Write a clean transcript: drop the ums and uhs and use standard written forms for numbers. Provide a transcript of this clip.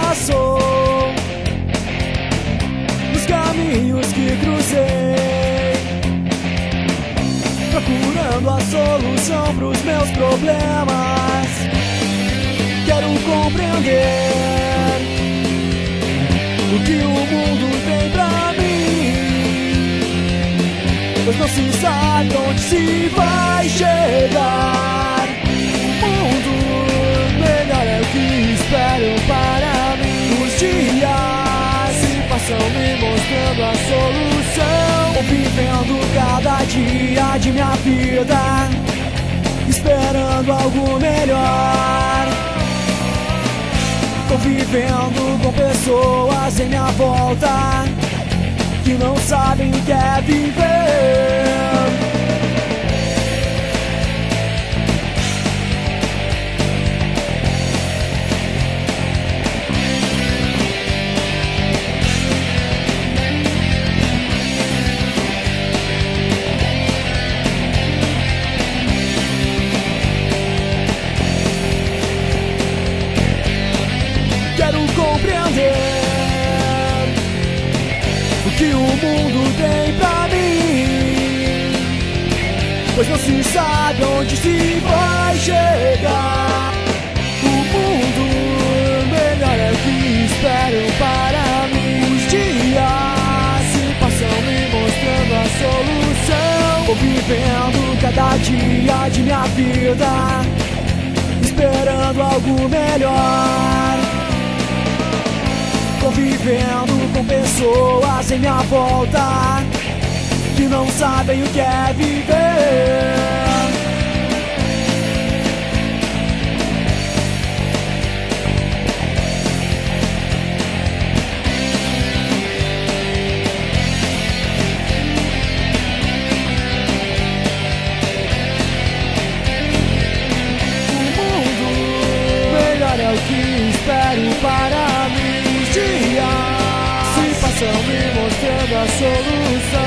passou, nos caminhos que cruzei, procurando a solução pros meus problemas. Quero compreender o que o mundo tem pra mim, pois não se sabe onde se vai chegar. O mundo melhor é o que espero para mim. Os dias se passam me mostrando a solução. Vou vivendo cada dia de minha vida, esperando algo melhor. Tô vivendo com pessoas em minha volta que não sabem o que é viver. Compreender o que o mundo tem pra mim, pois não se sabe onde se vai chegar. O mundo melhor é o que espero para mim. Os dias se passam me mostrando a solução. Vou vivendo cada dia de minha vida, esperando algo melhor. Convivendo com pessoas em minha volta que não sabem o que é viver. O mundo melhor é o que espero para mim. Se passam me mostrando a solução.